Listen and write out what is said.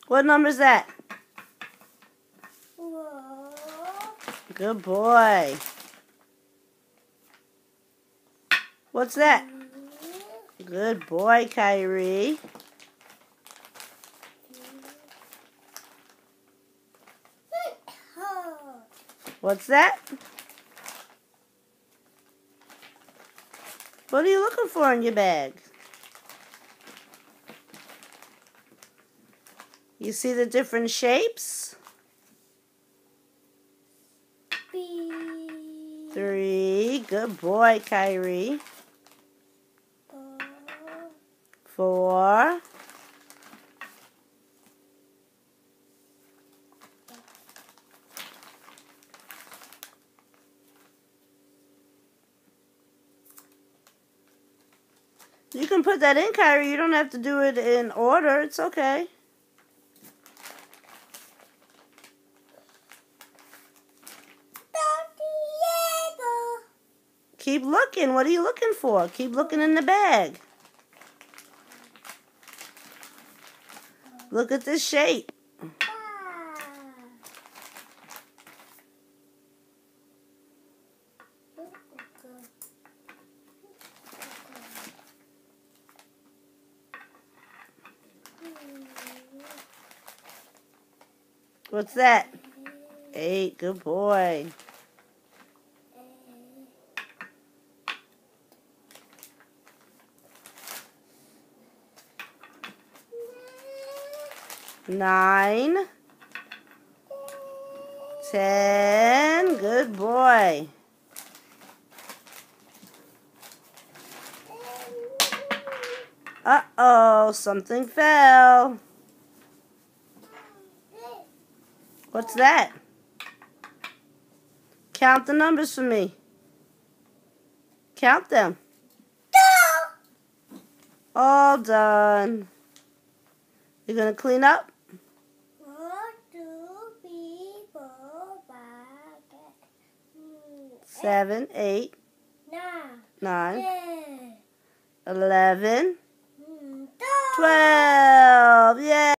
What number is that? 4. Good boy. What's that? 3. Good boy, Kyrie. 4. What's that? What are you looking for in your bag? You see the different shapes? 3. Good boy, Kyrie. 4. You can put that in, Kyrie. You don't have to do it in order. It's okay. Keep looking. What are you looking for? Keep looking in the bag. Look at this shape. What's that? 8. Good boy. 9. 10. Good boy. Uh-oh, something fell. What's that? Count the numbers for me. Count them. All done. You're going to clean up? 1, 2, 3, 4, 5, 6, 7, 8, 9, 10, 11, 12. 12. Yay!